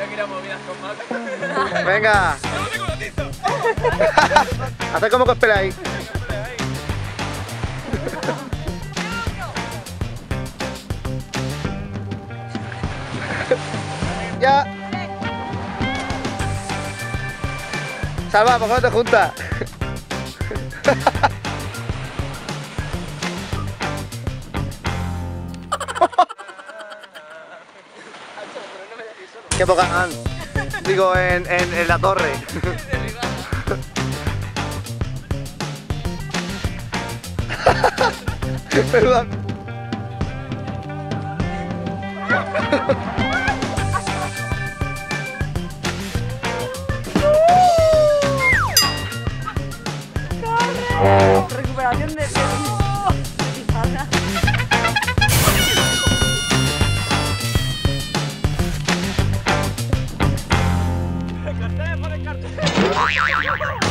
que ir a movidas con Mac. Venga. Haced como que os peleáis. Ya. Salva, ¿por qué no te juntas? Qué poca... digo, en la torre. Perdón. Recuperación de Cartel por el cartel.